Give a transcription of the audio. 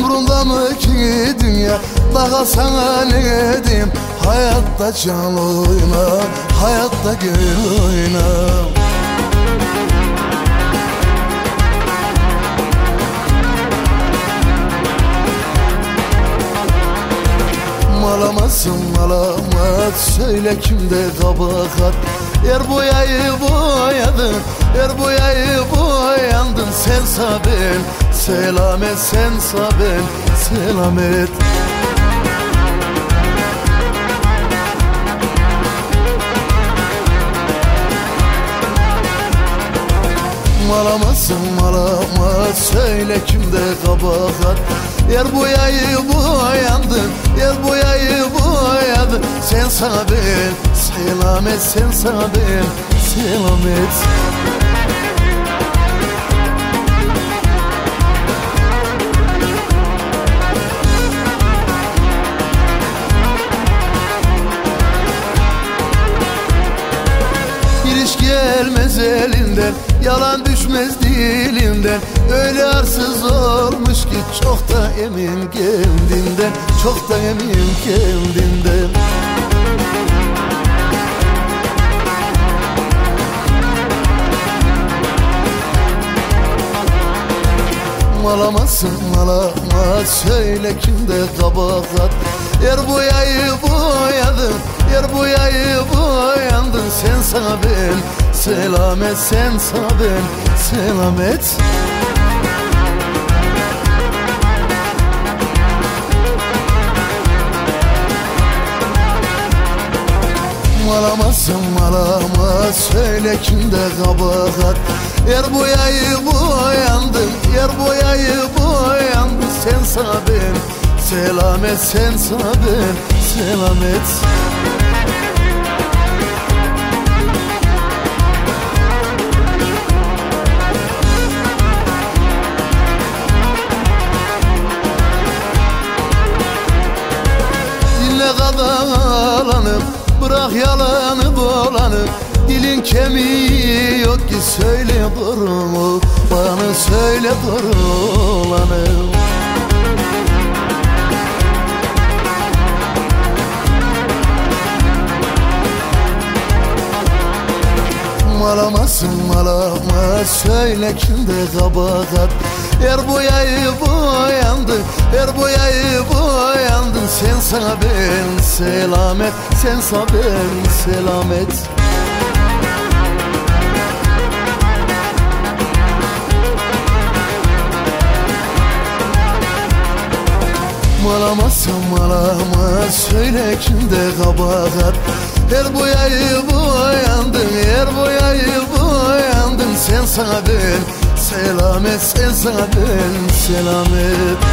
Umrunda mı ki dünya, daha sana ne diyeyim? Hayatta can oyna, hayatta gül oyna. Malamasın malamat, söyle kimde kabahat? Yer boyayı boyadın, yer boyayı boyandın. Sen sabel, selamet, sen sabel, selamet. Malamasın malamat, söyle kimde kabahat? Yer boyayı boyandın, yer boyayı boyadın. Sen sabel, selamet, sen sabel, selamet. Bir iş gelmez elinden, yalan düşmez dilinden. Öyle arsız olmuş ki çok da emin kendinden, çok da emin kendinden. Malamasın malamat, söyle kimde kabahat? Yer boyayı boyadın, yer boyayı boyandın. Sen sabel, selamet, sen sabel, selamet. Malamasın malamat, söyle kimde kabahat? Yer boyayı boyandın, yer boyayı boyandın. Sen sabel, selamet, sen sabel, selamet. Dinle kadalanıp, bırak yalanı dolanı. Dilin kemiği yok ki, söyle durumu bana, söyle durulanı. Malamasın malamat, söyle kimde kabahat? Yer boyayı boyandı, yer boyayı boyandın. Sen sabel, selamet, sen sabel, selamet. Malamasın malamat, söyle kimde kabahat? Yer boyayı boyandın, yer boyayı boyandın. Sen sabel, selamet, sen sabel, selamet.